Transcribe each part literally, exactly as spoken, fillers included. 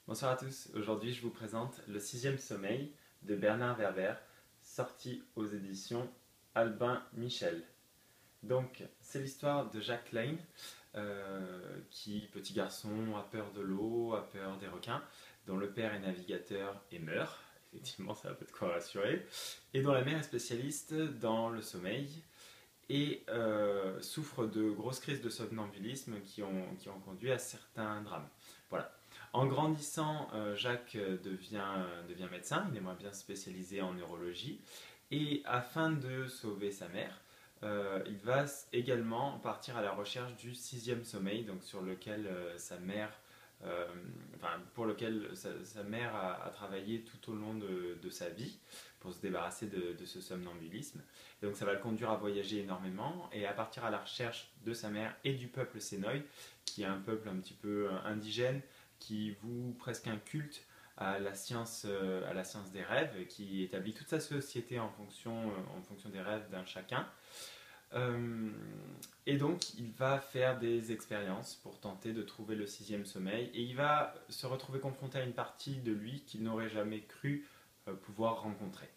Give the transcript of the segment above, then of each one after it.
Bonsoir à tous, aujourd'hui je vous présente Le sixième sommeil de Bernard Werber, sorti aux éditions Albin Michel. Donc c'est l'histoire de Jack Lane, euh, qui, petit garçon, a peur de l'eau, a peur des requins, dont le père est navigateur et meurt, effectivement ça a peu de quoi rassurer, et dont la mère est spécialiste dans le sommeil, et euh, souffre de grosses crises de somnambulisme qui ont, qui ont conduit à certains drames. Voilà. En grandissant, euh, Jacques devient, devient médecin, il aimerait bien se spécialiser en neurologie, et afin de sauver sa mère, euh, il va également partir à la recherche du sixième sommeil, donc sur lequel euh, sa mère, euh, enfin, pour lequel sa, sa mère a, a, travaillé tout au long de, de sa vie pour se débarrasser de, de ce somnambulisme. Et donc ça va le conduire à voyager énormément et à partir à la recherche de sa mère et du peuple Sénoï, qui est un peuple un petit peu indigène, qui voue presque un culte à la science, à la science des rêves, qui établit toute sa société en fonction, en fonction des rêves d'un chacun. Euh, et donc il va faire des expériences pour tenter de trouver le sixième sommeil et il va se retrouver confronté à une partie de lui qu'il n'aurait jamais cru euh, pouvoir rencontrer.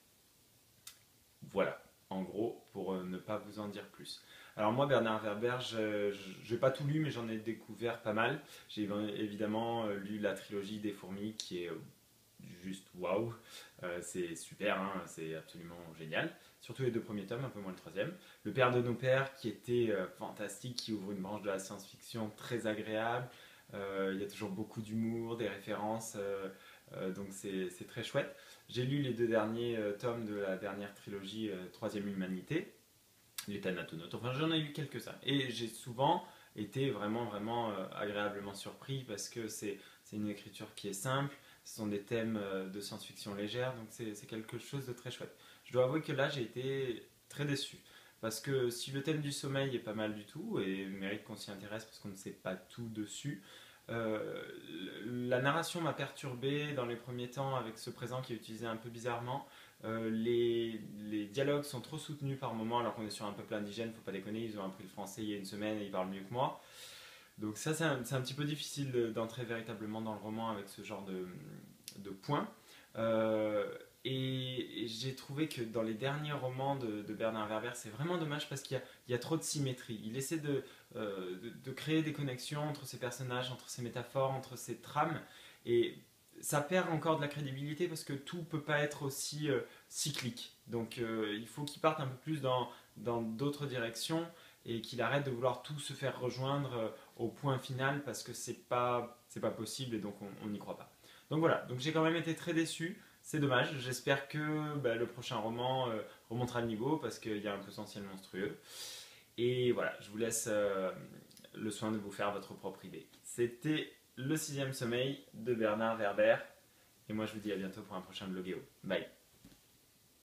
Voilà, en gros, pour euh, ne pas vous en dire plus. Alors moi, Bernard Werber, je n'ai pas tout lu, mais j'en ai découvert pas mal. J'ai évidemment euh, lu la trilogie des fourmis, qui est euh, juste waouh, euh, c'est super, hein, c'est absolument génial. Surtout les deux premiers tomes, un peu moins le troisième. Le Père de nos pères, qui était euh, fantastique, qui ouvre une branche de la science-fiction très agréable. Euh, il y a toujours beaucoup d'humour, des références, euh, euh, donc c'est très chouette. J'ai lu les deux derniers euh, tomes de la dernière trilogie euh, Troisième Humanité, les Thanatonautes, enfin j'en ai lu quelques-uns. Et j'ai souvent été vraiment, vraiment euh, agréablement surpris parce que c'est une écriture qui est simple, ce sont des thèmes euh, de science-fiction légère, donc c'est quelque chose de très chouette. Je dois avouer que là j'ai été très déçu. Parce que si le thème du sommeil est pas mal du tout et mérite qu'on s'y intéresse parce qu'on ne sait pas tout dessus, euh, la narration m'a perturbé dans les premiers temps avec ce présent qui est utilisé un peu bizarrement. Euh, les, les dialogues sont trop soutenus par moments alors qu'on est sur un peuple indigène, faut pas déconner, ils ont appris le français il y a une semaine et ils parlent mieux que moi. Donc ça c'est un, un petit peu difficile d'entrer véritablement dans le roman avec ce genre de, de points. Euh, et, et j'ai trouvé que dans les derniers romans de, de Bernard Werber, c'est vraiment dommage parce qu'il y, y a trop de symétrie. Il essaie de, euh, de, de créer des connexions entre ses personnages, entre ses métaphores, entre ses trames. Et ça perd encore de la crédibilité parce que tout ne peut pas être aussi euh, cyclique. Donc euh, il faut qu'il parte un peu plus dans dans d'autres directions et qu'il arrête de vouloir tout se faire rejoindre euh, au point final parce que c'est pas c'est pas possible et donc on n'y croit pas. Donc voilà, donc j'ai quand même été très déçu, c'est dommage, j'espère que bah, le prochain roman euh, remontera le niveau parce qu'il y a un potentiel monstrueux. Et voilà, je vous laisse euh, le soin de vous faire votre propre idée. C'était Le sixième sommeil de Bernard Werber et moi je vous dis à bientôt pour un prochain Bloguéo. Bye.